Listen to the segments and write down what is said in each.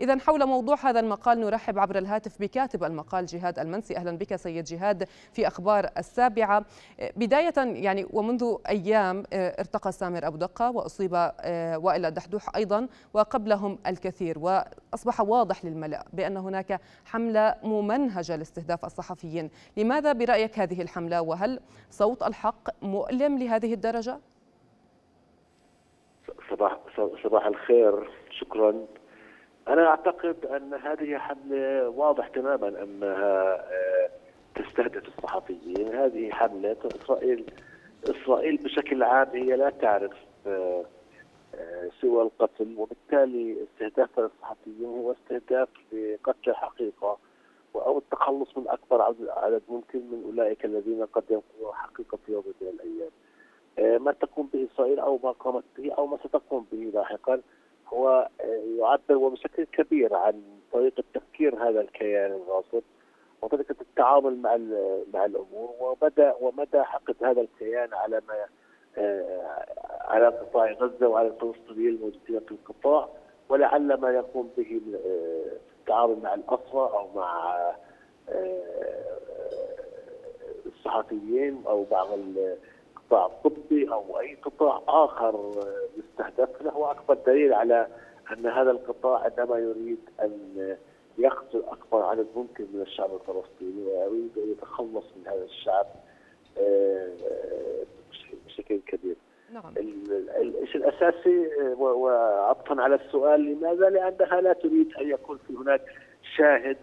إذا حول موضوع هذا المقال نرحب عبر الهاتف بكاتب المقال جهاد المنسي. أهلا بك سيد جهاد في أخبار السابعة. بداية يعني ومنذ أيام ارتقى سامر أبو دقة وأصيب وائل الدحدوح أيضا وقبلهم الكثير، وأصبح واضح للملأ بأن هناك حملة ممنهجة لاستهداف الصحفيين. لماذا برأيك هذه الحملة، وهل صوت الحق مؤلم لهذه الدرجة؟ صباح الخير، شكرا. أنا أعتقد أن هذه حملة واضح تماما أنها تستهدف الصحفيين. هذه حملة إسرائيل بشكل عام هي لا تعرف سوى القتل، وبالتالي استهداف الصحفيين هو استهداف لقتل الحقيقة أو التخلص من أكبر عدد ممكن من أولئك الذين قد ينقلوا حقيقة في يوم من الأيام. ما تقوم به إسرائيل أو ما قامت به أو ما ستقوم به لاحقا هو يعبر وبشكل كبير عن طريقة تفكير هذا الكيان الغاصب وطريقة التعامل مع الأمور ومدى حقد هذا الكيان على قطاع غزة وعلى الفلسطينيين الموجودين في القطاع، ولعل ما يقوم به التعامل مع الأسرى أو مع الصحفيين أو بعض القطاع الطبي أو أي قطاع آخر يستهدف له أكبر دليل على أن هذا القطاع عندما يريد أن يقتل أكبر عدد ممكن من الشعب الفلسطيني ويريد أن يتخلص من هذا الشعب بشكل كبير. نعم. الشيء الأساسي وعطفا على السؤال لماذا؟ لأنها لا تريد أن يكون في هناك شاهد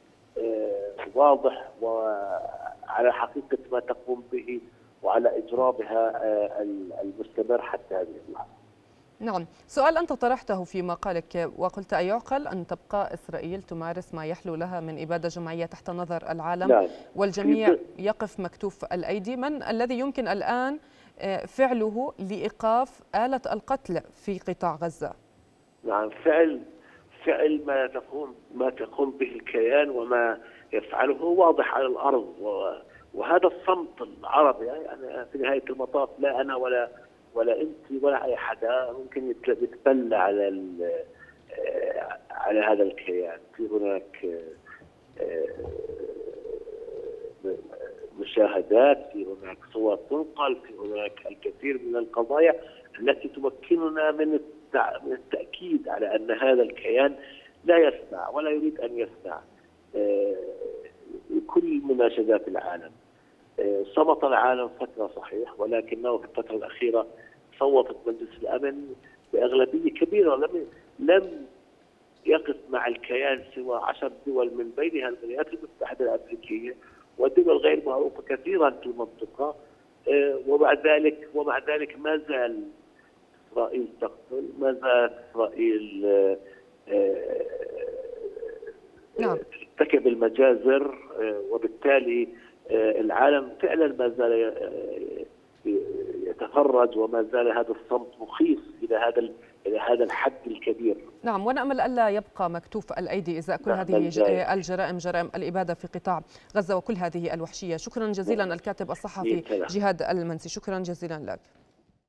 واضح وعلى حقيقة ما تقوم به وعلى إجرامها المستمر حتى هذه اللحظة. نعم، سؤال أنت طرحته في مقالك وقلت أيعقل أن تبقى إسرائيل تمارس ما يحلو لها من إبادة جماعية تحت نظر العالم؟ نعم. والجميع يقف مكتوف الأيدي. من الذي يمكن الآن فعله لإيقاف آلة القتل في قطاع غزة؟ نعم، فعل ما تقوم به الكيان وما يفعله واضح على الأرض، وهذا الصمت العربي يعني في نهاية المطاف لا أنا ولا أنت ولا أي حدا ممكن يتبلى على هذا الكيان. في هناك مشاهدات، في هناك صور تنقل، في هناك الكثير من القضايا التي تمكننا من التأكيد على أن هذا الكيان لا يسمع ولا يريد أن يسمع كل مناشدات العالم. صمت العالم فترة صحيح، ولكنه في الفترة الأخيرة صوتت مجلس الأمن بأغلبية كبيرة. لم يقف مع الكيان سوى 10 دول من بينها الولايات المتحدة الأمريكية ودول غير معروفة كثيرا في المنطقة. ومع ذلك ما زال إسرائيل تقتل، ما زال إسرائيل ترتكب المجازر، وبالتالي العالم فعلا ما زال يتفرج وما زال هذا الصمت مخيف إلى هذا الحد الكبير. نعم، ونأمل ألا يبقى مكتوف الأيدي إزاء كل هذه الجرائم، جرائم الإبادة في قطاع غزة وكل هذه الوحشية. شكرا جزيلا الكاتب الصحفي جهاد المنسي، شكرا جزيلا لك.